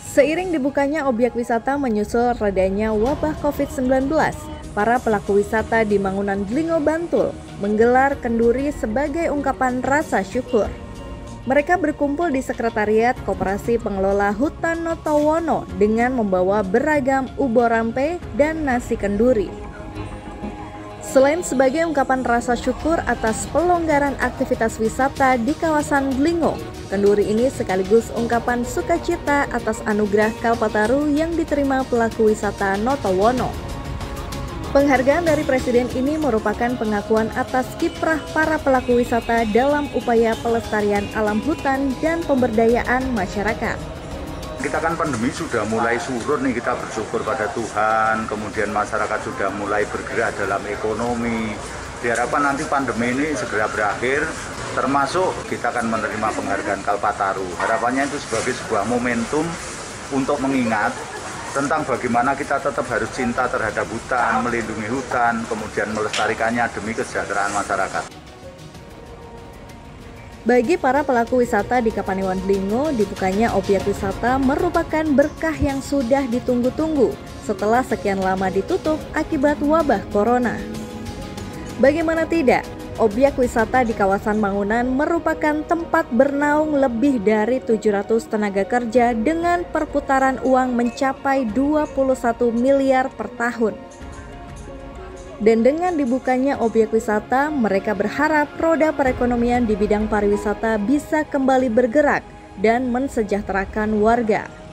Seiring dibukanya objek wisata menyusul redanya wabah COVID-19, para pelaku wisata di Mangunan Dlingo, Bantul menggelar kenduri sebagai ungkapan rasa syukur. Mereka berkumpul di Sekretariat Koperasi Pengelola Hutan Notowono dengan membawa beragam uborampe dan nasi kenduri. Selain sebagai ungkapan rasa syukur atas pelonggaran aktivitas wisata di kawasan Dlingo, kenduri ini sekaligus ungkapan sukacita atas anugerah Kalpataru yang diterima pelaku wisata Notowono. Penghargaan dari Presiden ini merupakan pengakuan atas kiprah para pelaku wisata dalam upaya pelestarian alam hutan dan pemberdayaan masyarakat. Kita kan pandemi sudah mulai surut nih, kita bersyukur pada Tuhan, kemudian masyarakat sudah mulai bergerak dalam ekonomi. Diharapkan nanti pandemi ini segera berakhir, termasuk kita akan menerima penghargaan Kalpataru. Harapannya itu sebagai sebuah momentum untuk mengingat tentang bagaimana kita tetap harus cinta terhadap hutan, melindungi hutan, kemudian melestarikannya demi kesejahteraan masyarakat. Bagi para pelaku wisata di Kapanewon Dlingo, dibukanya objek wisata merupakan berkah yang sudah ditunggu-tunggu setelah sekian lama ditutup akibat wabah corona. Bagaimana tidak, objek wisata di kawasan Mangunan merupakan tempat bernaung lebih dari 700 tenaga kerja dengan perputaran uang mencapai 21 miliar per tahun. Dan dengan dibukanya objek wisata, mereka berharap roda perekonomian di bidang pariwisata bisa kembali bergerak dan mensejahterakan warga.